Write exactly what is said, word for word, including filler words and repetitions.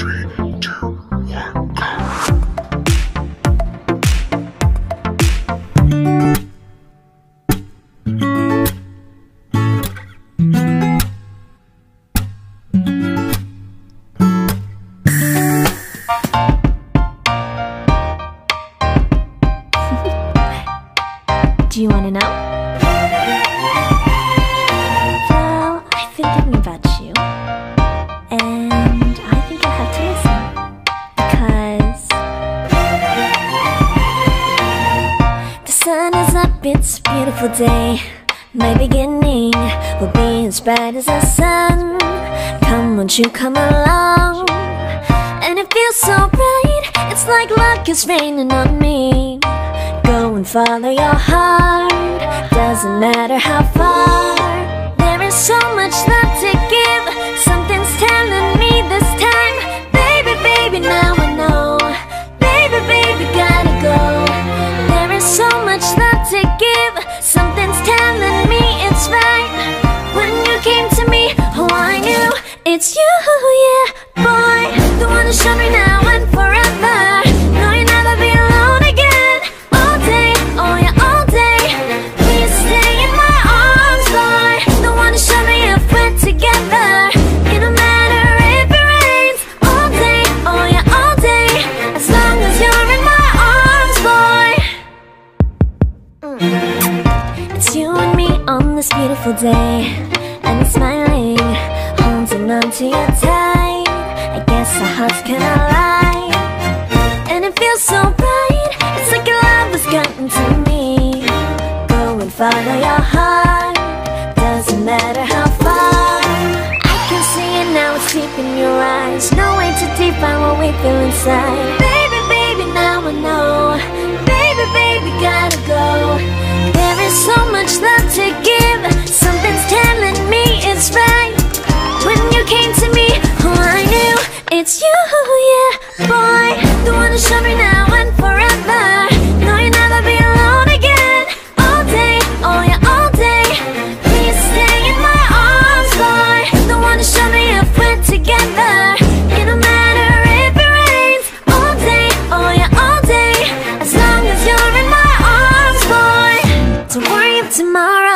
Do you wanna know? Well, I've been thinking about you, and I think I have to listen, because the sun is up, it's a beautiful day. My beginning will be as bright as the sun. Come, won't you come along? And it feels so bright, it's like luck is raining on me. Go and follow your heart, doesn't matter how far. There is so much love to give, something's telling me this time. Baby, baby, now I know. Baby, baby, gotta go. There is so much love to give, something's telling me it's right. When you came to me, oh I knew it's you, yeah, boy. The one who showed me now and forever. No, you'll never be alone again. All day, oh yeah, all day. Please stay in my arms, boy. The one who showed me if we're together. It don't matter if it rains. All day, oh yeah, all day. As long as you're in my arms, boy. mm. It's you and me on this beautiful day, and it's smiling, holding on to you tight. I guess our hearts cannot lie, and it feels so bright. It's like your love has gotten to me. Go and follow your heart, doesn't matter how far. I can see it now, it's deep in your eyes. No way to define what we feel inside. Baby, baby, now I know. Baby, baby, gotta go. There is so much love to give, something's telling me it's right. When you came to me, oh I knew it's you, yeah, boy. The one who showed me now and forever. No, you'll never be alone again. All day, oh yeah, all day. Please stay in my arms, boy. The one who showed me if we're together. It don't matter if it rains. All day, oh yeah, all day. As long as you're in my arms, boy. Don't worry if tomorrow